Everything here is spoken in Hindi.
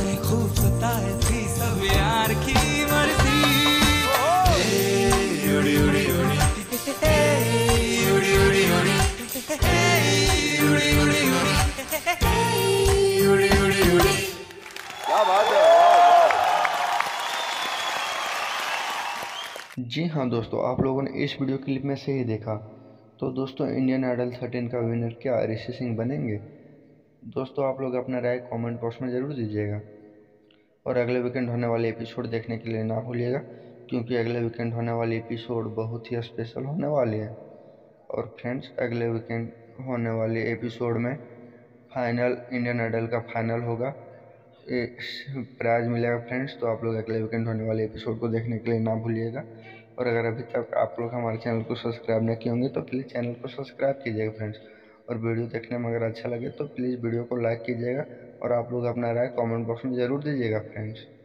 सताए खूब सताए थी सब यार की मर्जी। उड़ी उड़ी उड़ी उड़ी उड़ी उड़ी उड़ी उड़ी उड़ी उड़ी उड़ी उड़ी। क्या बात है, वाह वाह। जी हाँ दोस्तों, आप लोगों ने इस वीडियो क्लिप में से ही देखा। तो दोस्तों, इंडियन आइडल 13 का विनर क्या ऋषि सिंह बनेंगे? दोस्तों, आप लोग अपना राय कमेंट बॉक्स में ज़रूर दीजिएगा और अगले वीकेंड होने वाले एपिसोड देखने के लिए ना भूलिएगा, क्योंकि अगले वीकेंड होने वाली एपिसोड बहुत ही स्पेशल होने वाली है। और फ्रेंड्स, अगले वीकेंड होने वाले एपिसोड में फाइनल इंडियन आइडल का फाइनल होगा, एक प्राइज मिलेगा फ्रेंड्स। तो आप लोग अगले वीकेंड होने वाले एपिसोड को देखने के लिए ना भूलिएगा। और अगर अभी तक आप लोग हमारे चैनल को सब्सक्राइब नहीं किए होंगे तो प्लीज़ चैनल को सब्सक्राइब कीजिएगा फ्रेंड्स। और वीडियो देखने में अगर अच्छा लगे तो प्लीज़ वीडियो को लाइक कीजिएगा और आप लोग अपना राय कमेंट बॉक्स में ज़रूर दीजिएगा फ्रेंड्स।